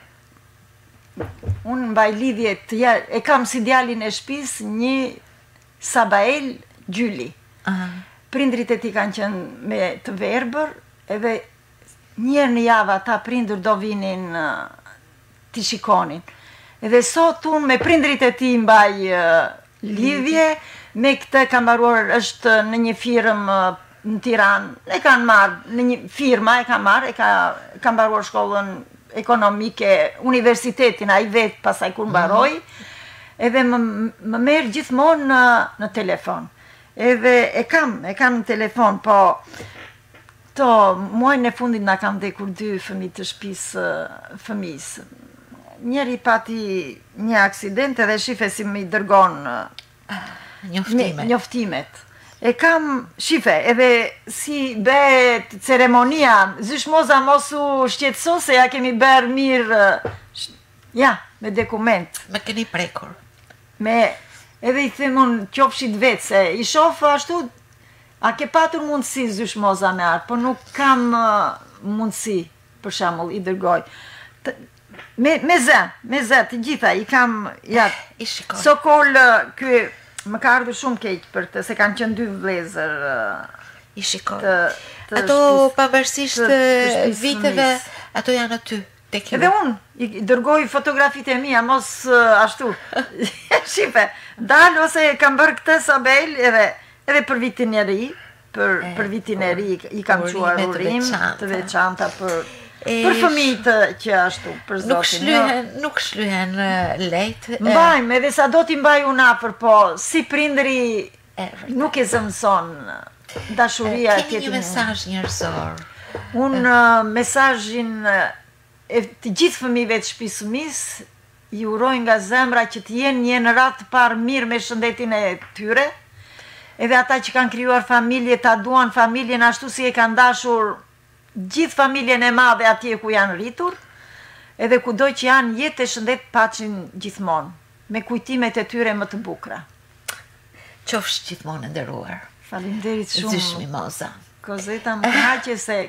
Unë mbaj lidhjet, e kam si djalin e shtëpisë një Sabael Gjyli. Prindrit e tij kanë qenë me të verbër, edhe njerë në javë ata prindër do vinin t'i shikonin. Edhe sot unë me prindrit e ti mbaj lidhje, me këtë kam mbaruar është në një firmë në Tiranë, e kanë marrë, në një firma e kanë marrë, kam mbaruar shkollën ekonomike, universitetin, a i vetë pasaj kur mbaroj, edhe më merë gjithmonë në telefon. Edhe e kam në telefon, po muajnë e fundit nga kam dekur 2 fëmijë të shtëpisë fëmijës. Njeri pati një aksident edhe shife si më i dërgon njoftimet. E kam shife, edhe si bëhet ceremonia, zysh Moza mos u shqetëso se ja kemi bërë mirë, ja, me dokument. Me keni prekur. Edhe i themun qofshit vetë, se i shofë ashtu, a ke patur mundësi zysh Moza me artë, po nuk kam mundësi, për shembull, i dërgoj. Me zë, të gjitha, i kam, ja, Sokol, ky, më ka ardhur shumë keq për të, se kanë qenë 2 vëllezër. I shikoj. Ato pavarësisht viteve, ato janë aty. Edhe unë, i dërgoj fotografitë e mia, mos ashtu. Shife, dalë ose kam bërë këtë Sabel, edhe për vitin e ri, për vitin e ri i kam quar urim të veçanta për fëmijët që ashtu, për zotin. Nuk shlyhen lehtë. Mbajmë, edhe sa do t'i mbaj unë afër, po si prindri nuk e zëmson dashuria tjetër. Keni një mesazh njerëzor. Unë mesazhin e të gjithë fëmijëve të shtëpisë fëmis, i uroj nga zemra që të jenë në radhë të parë mirë me shëndetin e tyre, edhe ata që kanë krijuar familje ta duan familjen ashtu si e kanë dashur gjithë familjen e madhe atje ku janë rritur, edhe kudo që janë jetë e shëndet paçin gjithmonë, me kujtimet e tyre më të bukura. Qofsh gjithmonë nderuar. Faleminderit shumë. Zysh Mimoza. Kozeta më knaqe se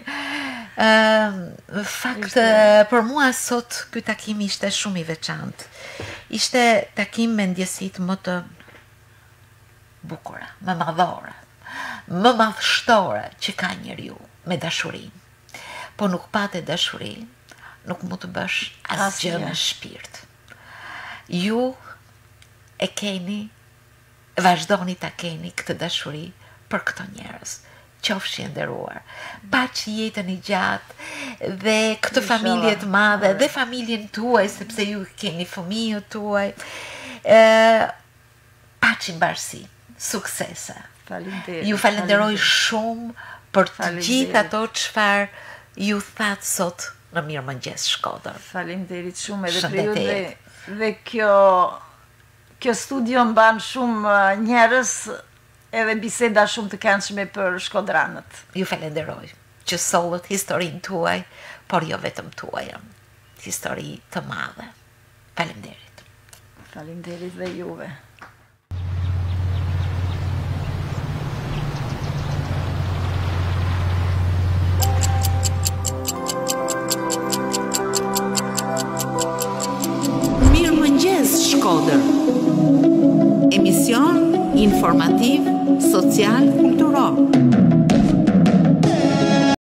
fakt, për mua sot ky takim ishte shumë i veçantë. Ishte takim me ndjesit më të bukura, më madhore, më madhështore që ka njeriu me dashurinë. Po nuk pate dashuri, nuk mund të bësh asgjë me shpirt. Ju e keni, vazhdoni ta keni këtë dashuri për këto njerëz qofshi e nderuar. Paçi jetën i gjatë dhe këtë familje të madhe dhe familjen tuaj, sepse ju keni fëmijët tuaj. Paçi mbarësi, suksese. Faleminderit. Ju falenderoj shumë për të gjithë ato çfarë ju thatë sot në Mirëmëngjes Shkodër. Faleminderit shumë edhe për ju dhe kjo studio mban shumë njerëz edhe biseda shumë të këndshme për shkodranët. Ju falenderoj që sollët historinë tuaj, por jo vetëm tuajën, histori të madhe. Faleminderit. Faleminderit dhe juve. Mirëmëngjes Shkodër. Emision informativ, social